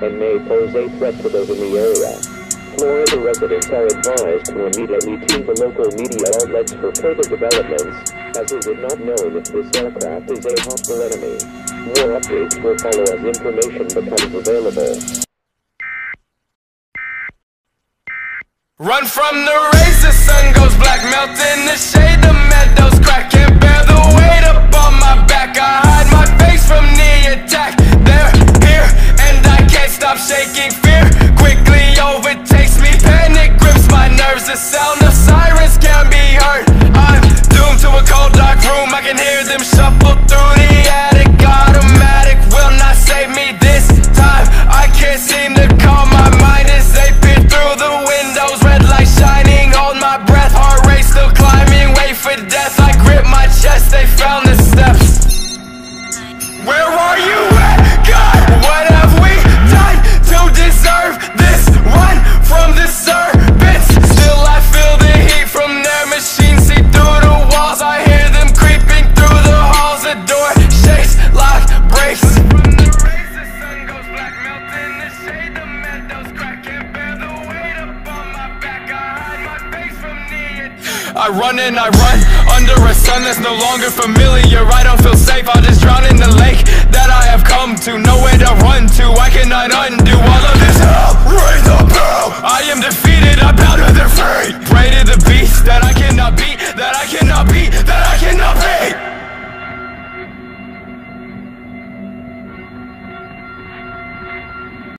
and may pose a threat to those in the area. Florida residents are advised to immediately tune to local media outlets for further developments, as it is not known if this aircraft is a hostile enemy. More updates will follow as information becomes available. Run from the rays, the sun goes black, melt in the shade, the meadows crack, can't bear the weight up on my back, I hide my face from the attack, they're here, and I can't stop shaking, fear quickly overtakes me, panic grips my nerves, the sound of sirens can't be heard, I'm doomed to a cold dark room, I can hear them shuffle through the attic, automatic will not save me this time, I can't seem to calm my mind as they peer through the windows, red light shining, hold my breath, heart rate still climbing, wait for death, I grip my chest, they found the steps. Where are you at, God? What have we done to deserve this? Run from the serpents, still I feel the heat from their machines, see through the walls, I hear them creeping through the halls, the door shakes, lock breaks. I run and I run under a sun that's no longer familiar, I don't feel safe, I'll just drown in the lake that I have come to, nowhere to run to, I cannot undo all of this hell, ring the bell, I am defeated, I